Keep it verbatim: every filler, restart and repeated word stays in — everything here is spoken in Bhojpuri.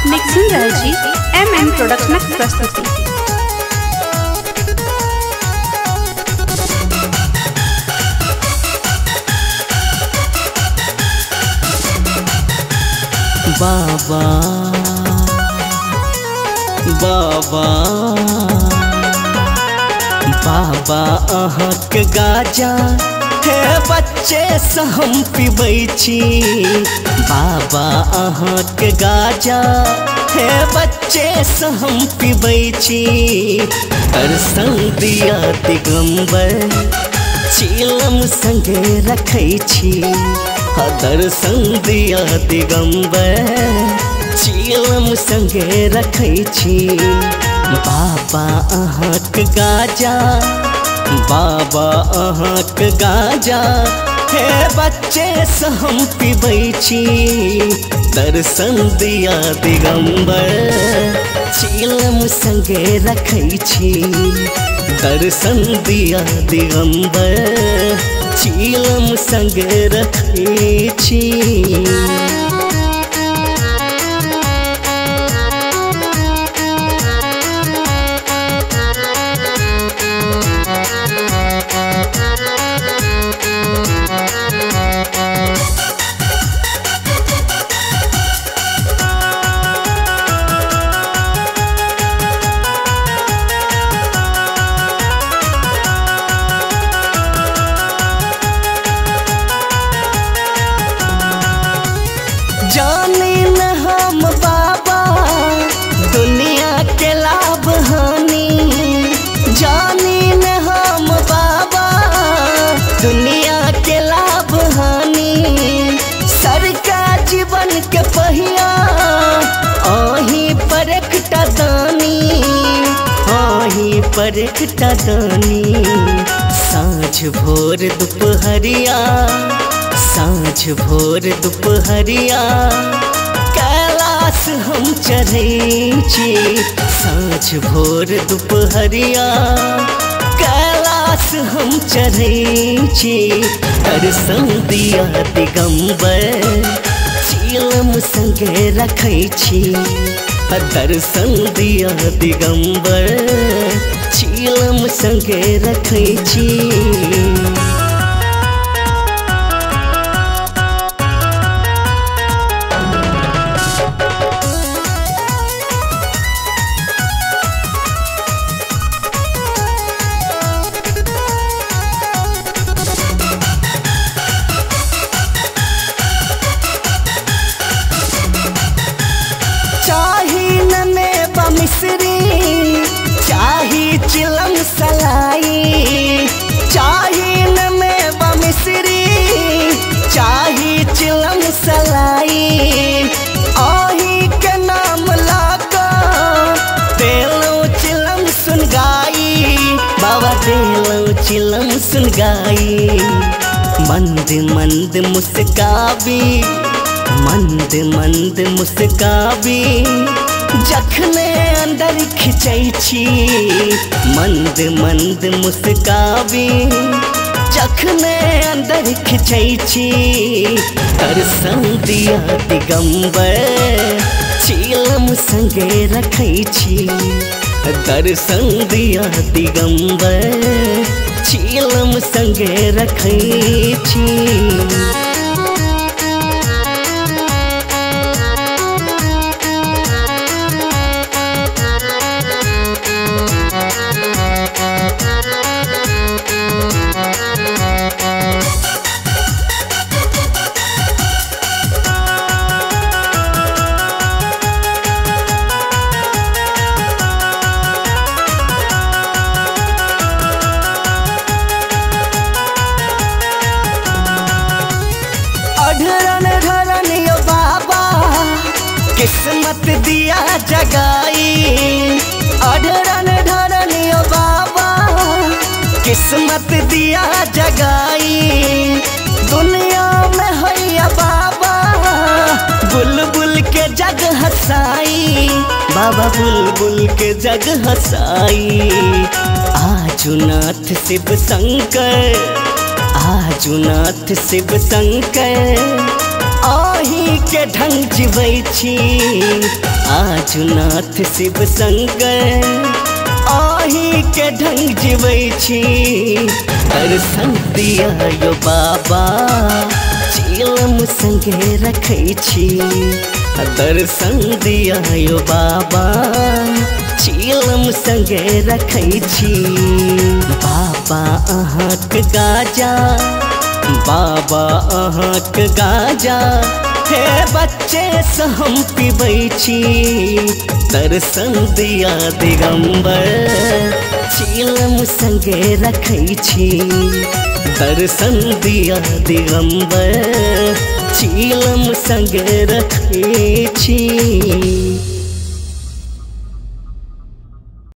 अपने सुन रहे छी एम एम प्रोडक्शनक प्रस्तुति। बाबा बाबा बाबा अहाँक गाजा हे बच्चे से हम पिबै छी। बाबा अहाँक गाजा हे बच्चे से हम पिबै छी। दर्शन दिया दिगंबर चीलम संगे रखै छी। दर्शन दिया दिगंबर चीलम संगे रखै छी। बाबा अहाँक गाजा बाबा अहाँक गाजा हे बच्चे से हम पिबै छी। दर्शन दिया दिगंबर चीलम संगे रखै छी। दर्शन दिया दिगंबर चीलम संगे रखै छी। जानी न हम बाबा दुनिया के लाभ हानि। जानी न हम बाबा दुनिया के लाभ हानि। सरका जीवन के पहिया आही पर एकटा दानी। आही पर एकटा दानी। साँझ भोर दुपहरिया साँझ भोर दुपहरिया कैलाश हम चढ़ै छी। साँझ भोर दुपहरिया कैलाश हम चढ़ै छी। दर्शन दिया दिगंबर चीलम संगे रखै छी। दर्शन दिया दिगंबर चीलम संगे रखै छी। चाही न मेवा मिश्री चाही चिलम सलाई। चाही न मेवा मिश्री चाही चिलम सलाई। आही के नाम लागा देलो चिलम सुन गाई। बाबा देलो चिलम सुन गाई। मंद मंद मुस्काबी मंद मंद मुस्काबी जखने अंदर खिंचै छी। मंद मंद मुस्काबी जखने अंदर खिंचै छी। दर्शन दिया दिगंबर चीलम संगे रखै छी। दर्शन दिया दिगंबर चीलम संगे रखै छी। अढरन ढरन यो बाबा किस्मत दिया जगाई। अढरन ढरन यो बाबा किस्मत दिया जगाई। दुनिया में हैया बाबा बुलबुल के जग हसाई। बाबा बुलबुल के जग हसाई। आजुनाथ शिव शंकर आजुनाथ शिव शंकर आही के ढंग जीवै छी आजु नाथ शिव शंकर आही के ढंग जीवै छी दर्शन दिया यो बाबा चिलम संगे रखै छी दर्शन दिया यो बाबा चिलम संगे रखै छी बाबा अहाँक गाजा बाबा अहाँक गाजा हे बच्चे से हम पीबै छी दर्शन दिया दिगंबर चिलम संगे रखै छी दर्शन दिया दिगंबर चिलम संगे रखै छी।